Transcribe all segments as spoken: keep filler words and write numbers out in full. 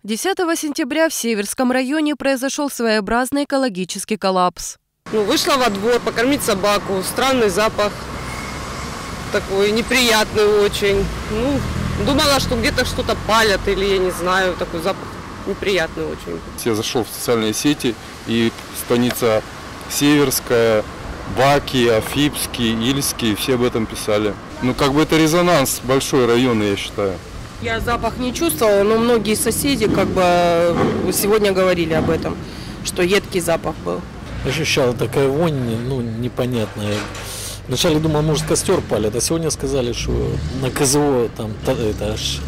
десятого сентября в Северском районе произошел своеобразный экологический коллапс. Ну, вышла во двор покормить собаку. Странный запах. Такой неприятный очень. Ну, думала, что где-то что-то палят или я не знаю. Такой запах неприятный очень. Я зашел в социальные сети, и станица Северская, Баки, Афипский, Ильский, все об этом писали. Ну, как бы это резонанс большой района, я считаю. Я запах не чувствовала, но многие соседи как бы сегодня говорили об этом, что едкий запах был. Ощущала такая вонь, ну, непонятная. Вначале думал, может, костер палят, а сегодня сказали, что на КЗО там это аж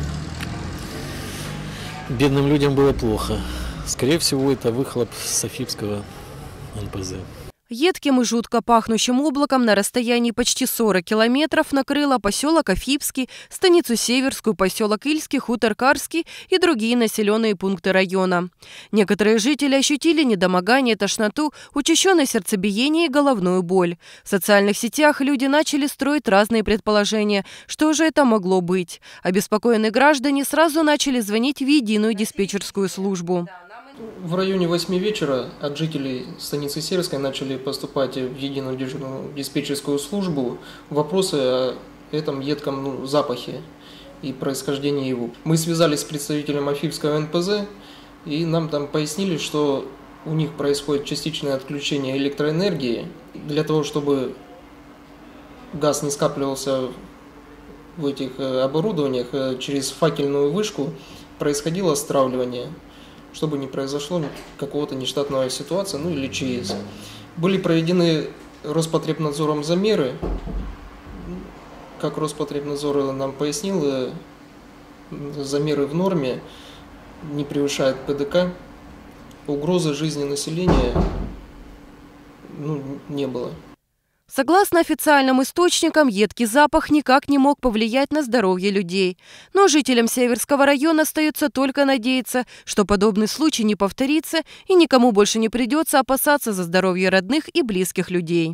бедным людям было плохо. Скорее всего, это выхлоп с Афипского эн пэ зэ. Едким и жутко пахнущим облаком на расстоянии почти сорока километров накрыло поселок Афипский, станицу Северскую, поселок Ильский, хутор Карский и другие населенные пункты района. Некоторые жители ощутили недомогание, тошноту, учащенное сердцебиение и головную боль. В социальных сетях люди начали строить разные предположения, что же это могло быть. Обеспокоенные граждане сразу начали звонить в единую диспетчерскую службу. В районе восьми вечера от жителей станицы Северской начали поступать в единую диспетчерскую службу вопросы о этом едком ну, запахе и происхождении его. Мы связались с представителем Афипского эн пэ зэ, и нам там пояснили, что у них происходит частичное отключение электроэнергии. Для того, чтобы газ не скапливался в этих оборудованиях, через факельную вышку происходило стравливание, чтобы не произошло какого-то нештатного ситуации, ну или ЧС. Были проведены Роспотребнадзором замеры. Как Роспотребнадзор нам пояснил, замеры в норме, не превышают пэ дэ ка. Угрозы жизни населения ну, не было. Согласно официальным источникам, едкий запах никак не мог повлиять на здоровье людей. Но жителям Северского района остается только надеяться, что подобный случай не повторится и никому больше не придется опасаться за здоровье родных и близких людей.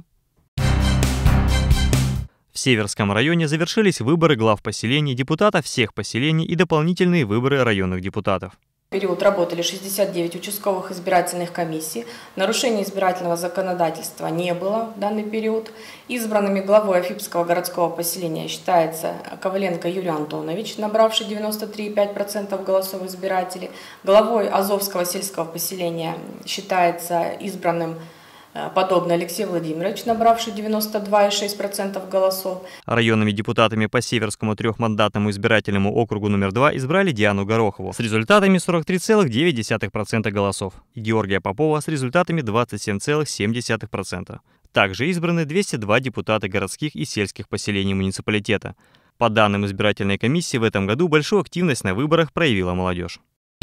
В Северском районе завершились выборы глав поселений, депутатов всех поселений и дополнительные выборы районных депутатов. В период работали шестьдесят девять участковых избирательных комиссий. Нарушений избирательного законодательства не было в данный период. Избранными главой Афипского городского поселения считается Коваленко Юрий Антонович, набравший девяносто три и пять десятых процента голосов избирателей. Главой Азовского сельского поселения считается избранным подобно Алексей Владимирович, набравший девяносто два и шесть десятых процента голосов. Районными депутатами по Северскому трехмандатному избирательному округу номер два избрали Диану Горохову с результатами сорок три целых девять десятых процента голосов и Георгия Попова с результатами двадцать семь целых семь десятых процента. Также избраны двести два депутата городских и сельских поселений муниципалитета. По данным избирательной комиссии, в этом году большую активность на выборах проявила молодежь.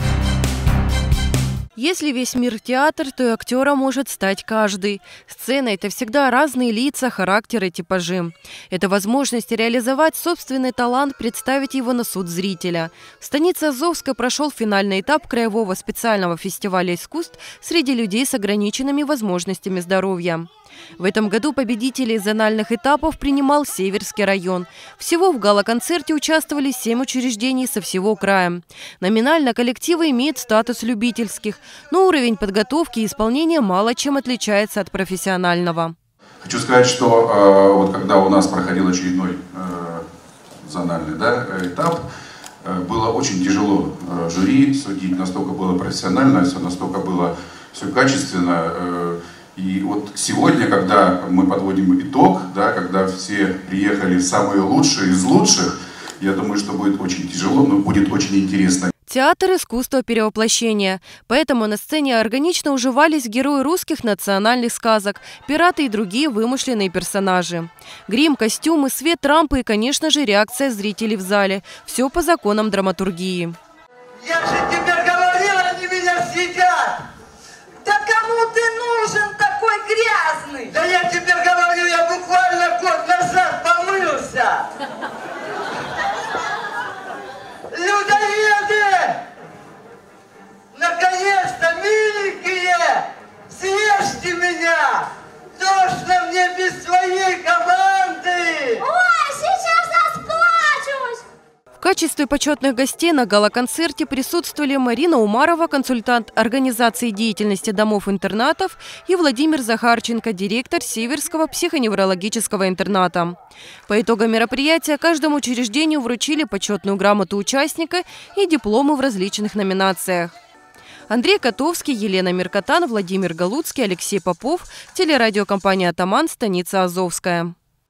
Если весь мир театр, то и актером может стать каждый. Сцена – это всегда разные лица, характеры, типажи. Это возможность реализовать собственный талант, представить его на суд зрителя. В станице Азовской прошел финальный этап краевого специального фестиваля искусств среди людей с ограниченными возможностями здоровья. В этом году победителей зональных этапов принимал Северский район. Всего в гала-концерте участвовали семь учреждений со всего края. Номинально коллективы имеют статус любительских, но уровень подготовки и исполнения мало чем отличается от профессионального. Хочу сказать, что э, вот когда у нас проходил очередной э, зональный да, этап, э, было очень тяжело э, жюри судить, настолько было профессионально, настолько было все качественно. Э, И вот сегодня, когда мы подводим итог, да, когда все приехали самые лучшие из лучших, я думаю, что будет очень тяжело, но будет очень интересно. Театр – искусство перевоплощения. Поэтому на сцене органично уживались герои русских национальных сказок, пираты и другие вымышленные персонажи. Грим, костюмы, свет, рампы и, конечно же, реакция зрителей в зале. Все по законам драматургии. Я же тебе говорила, они меня съедят! Да кому ты нужен такой грязный? Да я тебе говорю, я буквально год назад помылся. Людоеды! Наконец-то, миленькие, съешьте меня! Тошно мне без своей команды! Ой, сейчас расплачусь! В качестве почетных гостей на гала-концерте присутствовали Марина Умарова, консультант организации деятельности домов-интернатов, и Владимир Захарченко, директор Северского психоневрологического интерната. По итогам мероприятия каждому учреждению вручили почетную грамоту участника и дипломы в различных номинациях. Андрей Котовский, Елена Меркатан, Владимир Галуцкий, Алексей Попов, телерадиокомпания «Атаман», станица Азовская.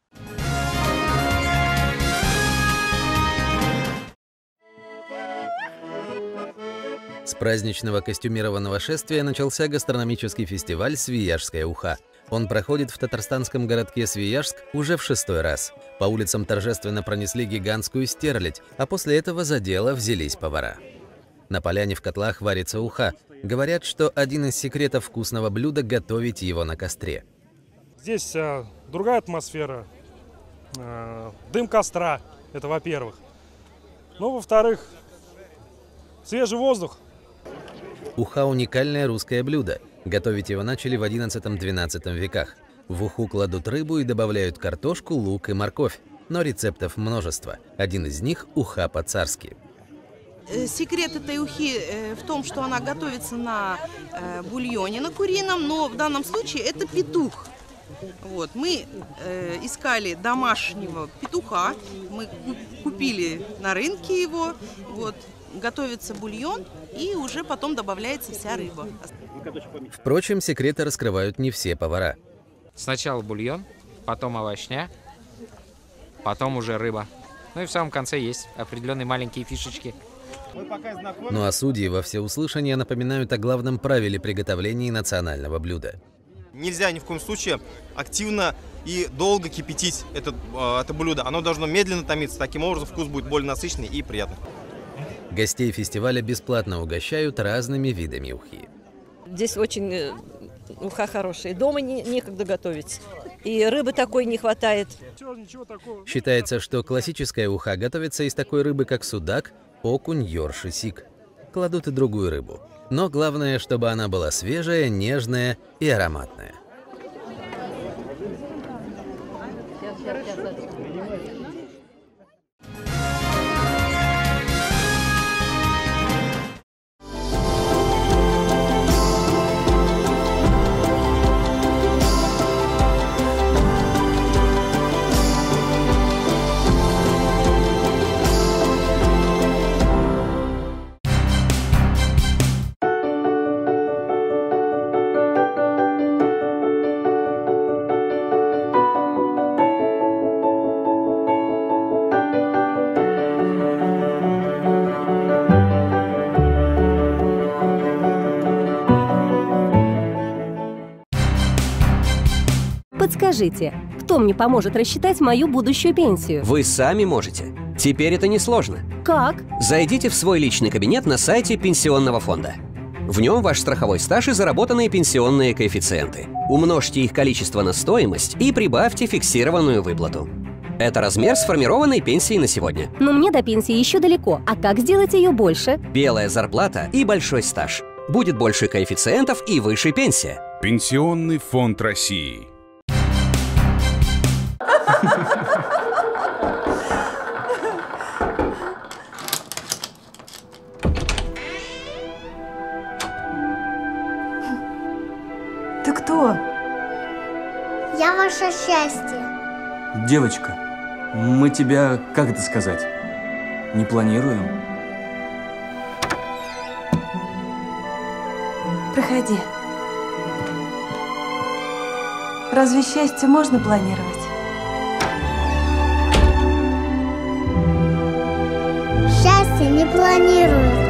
С праздничного костюмированного шествия начался гастрономический фестиваль «Свияжская уха». Он проходит в татарстанском городке Свияжск уже в шестой раз. По улицам торжественно пронесли гигантскую стерлядь, а после этого за дело взялись повара. На поляне в котлах варится уха. Говорят, что один из секретов вкусного блюда – готовить его на костре. Здесь э, другая атмосфера, э, дым костра, это во-первых. Ну, во-вторых, свежий воздух. Уха – уникальное русское блюдо. Готовить его начали в одиннадцатом-двенадцатом веках. В уху кладут рыбу и добавляют картошку, лук и морковь. Но рецептов множество. Один из них – уха по-царски. Секрет этой ухи в том, что она готовится на бульоне, на курином, но в данном случае это петух. Вот, мы э, искали домашнего петуха, мы купили на рынке его, вот, готовится бульон и уже потом добавляется вся рыба. Впрочем, секреты раскрывают не все повара. Сначала бульон, потом овощня, потом уже рыба. Ну и в самом конце есть определенные маленькие фишечки. Ну а судьи во всеуслышание напоминают о главном правиле приготовления национального блюда. Нельзя ни в коем случае активно и долго кипятить это, это блюдо. Оно должно медленно томиться, таким образом вкус будет более насыщенный и приятный. Гостей фестиваля бесплатно угощают разными видами ухи. Здесь очень уха хорошая. Дома не, некогда готовить. И рыбы такой не хватает. Считается, что классическая уха готовится из такой рыбы, как судак, окунь, ёрш и сик. Кладут и другую рыбу. Но главное, чтобы она была свежая, нежная и ароматная. Подскажите, кто мне поможет рассчитать мою будущую пенсию? Вы сами можете. Теперь это несложно. Как? Зайдите в свой личный кабинет на сайте пенсионного фонда. В нем ваш страховой стаж и заработанные пенсионные коэффициенты. Умножьте их количество на стоимость и прибавьте фиксированную выплату. Это размер сформированной пенсии на сегодня. Но мне до пенсии еще далеко. А как сделать ее больше? Белая зарплата и большой стаж. Будет больше коэффициентов и выше пенсия. Пенсионный фонд России. Ты кто? Я ваше счастье. Девочка, мы тебя, как это сказать, не планируем. Проходи. Разве счастье можно планировать? Счастье не планируется.